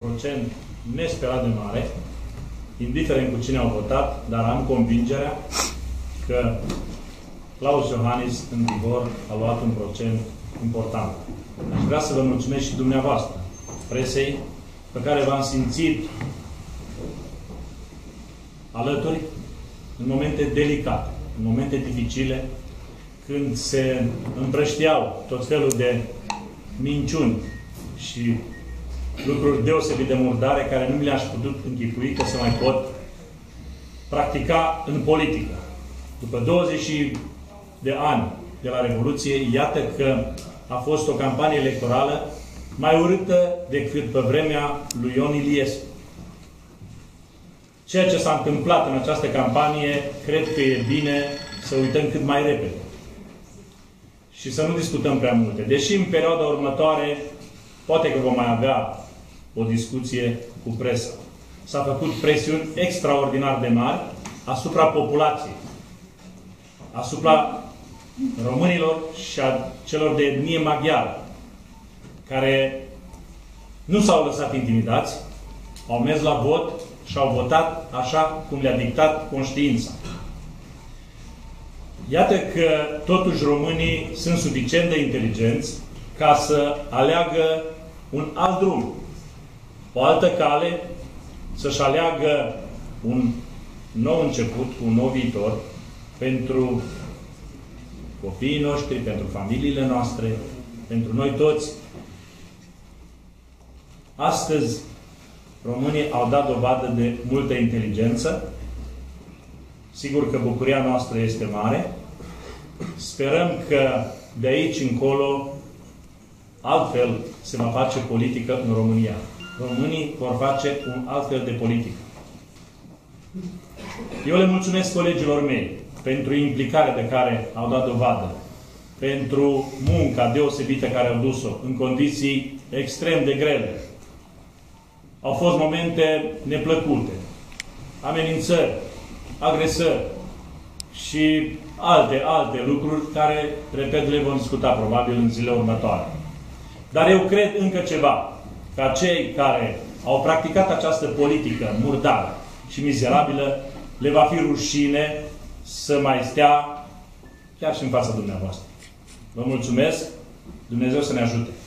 procent nesperat de mare, indiferent cu cine au votat, dar am convingerea că Klaus Iohannis, în Bihor, a luat un procent important. Aș vrea să vă mulțumesc și dumneavoastră, presei, pe care v-am simțit alături în momente delicate, în momente dificile, când se împrăștiau tot felul de minciuni și lucruri deosebit de murdare care nu mi le-aș putut închipui că se mai pot practica în politică. După 20 de ani de la Revoluție, iată că a fost o campanie electorală mai urâtă decât pe vremea lui Ion Iliescu. Ceea ce s-a întâmplat în această campanie, cred că e bine să uităm cât mai repede. Și să nu discutăm prea multe. Deși în perioada următoare, poate că vom mai avea o discuție cu presa. S-a făcut presiuni extraordinar de mari asupra populației, asupra românilor și a celor de etnie maghiară, care nu s-au lăsat intimidați, au mers la vot și au votat așa cum le-a dictat conștiința. Iată că totuși românii sunt suficient de inteligenți ca să aleagă un alt drum, o altă cale, să-și aleagă un nou început, un nou viitor pentru copiii noștri, pentru familiile noastre, pentru noi toți. Astăzi, românii au dat dovadă de multă inteligență. Sigur că bucuria noastră este mare. Sperăm că de aici încolo altfel se va face politică în România. Românii vor face un altfel de politică. Eu le mulțumesc colegilor mei pentru implicarea de care au dat dovadă, pentru munca deosebită care au dus-o în condiții extrem de grele. Au fost momente neplăcute, amenințări, agresări și alte lucruri care, repet, le vom discuta probabil în zilele următoare. Dar eu cred încă ceva, ca cei care au practicat această politică murdară și mizerabilă, le va fi rușine să mai stea chiar și în fața dumneavoastră. Vă mulțumesc, Dumnezeu să ne ajute!